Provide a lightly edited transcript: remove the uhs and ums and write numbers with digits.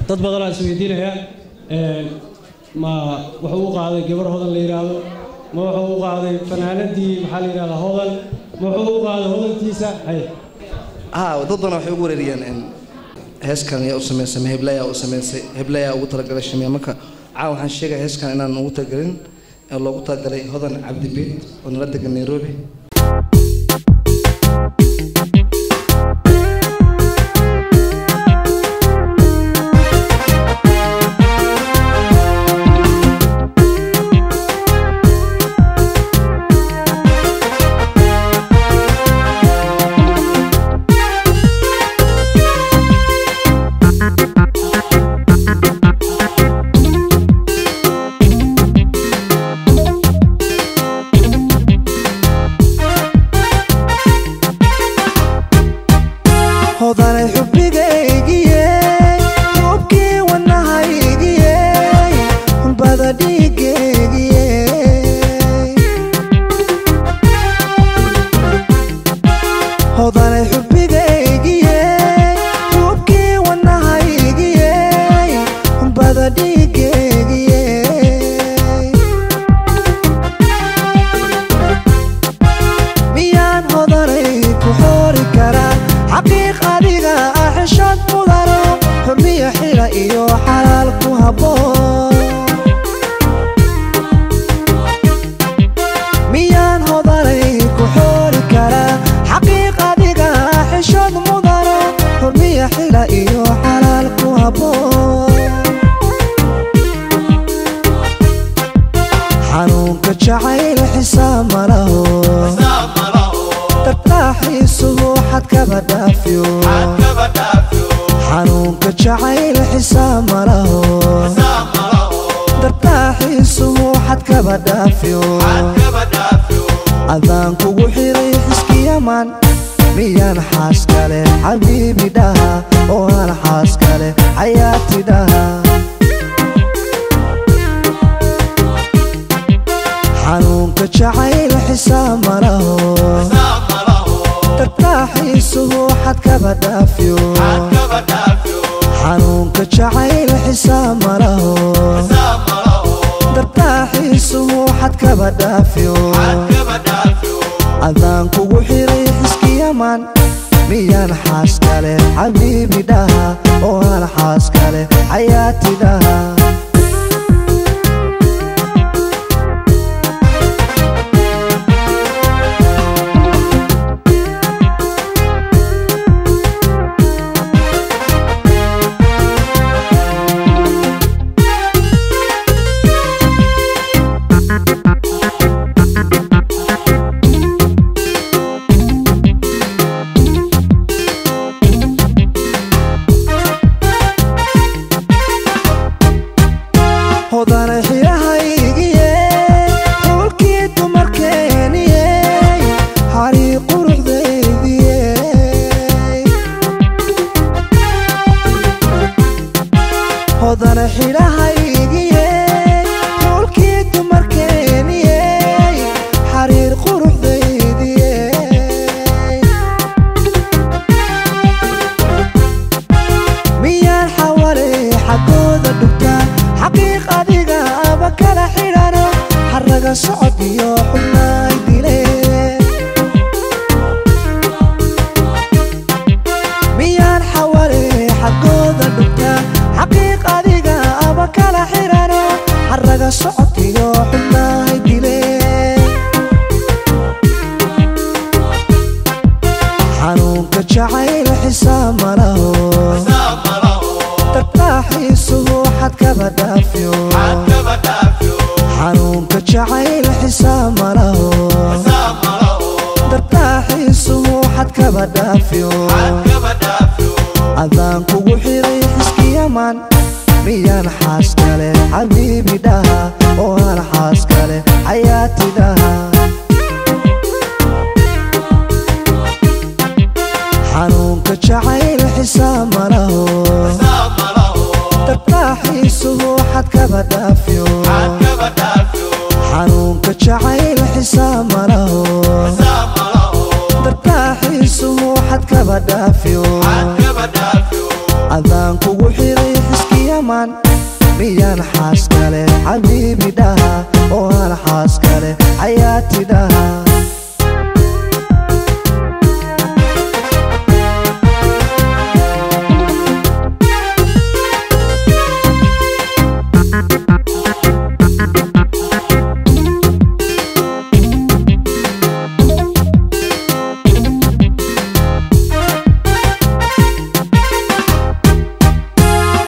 dad badan oo isweydiinaya ma wuxuu qaaday gabar hodan la yiraahdo ma wuxuu qaaday fanaanadii maxaa la yiraahdaa hodan ma wuxuu qaaday hodantiisa hay dad badan waxay ugu wareeriyeen heeskan iyo sameysay heblaya ugu talagalay shamiya marka waxaan sheegay heeskan inaan ugu talagalin loogu talagalay hodan cabdi beed oo nala degan Nairobi adaan kugu xiray xiskiyaman miyaan xaas kale xabiibi dhaha oo aan xaas kale xayaati dhaha xanuunka jacayl xisaab ma laho tartaaxiisuhu xad kaba dhaafiyo xanuunka jacayl xisaab ma laho tartaaxiisuhu xad kaba dhaafiyo adaan kugu xiray xiskiyaman miyaan xaas kale xabiibi dhaha oo aan xaas kale xayaati dhaha adaan kugu xiray xiskiyaman miyaan xaas kale xabiibi dhaha oo aan xaas kale xayaati dhaha xanuunka jacayl xisaab ma laho tartaaxiisuhu xad kaba dhaafiyo xanuunka jacayl xisaab ma laho tartaaxiisuhu xad kaba dhaafiyo adaan kugu xiray xiskiyaman dhammaan miyaan xaas kale xabiibi dhaha oo aan xaas kale xayaati dhaha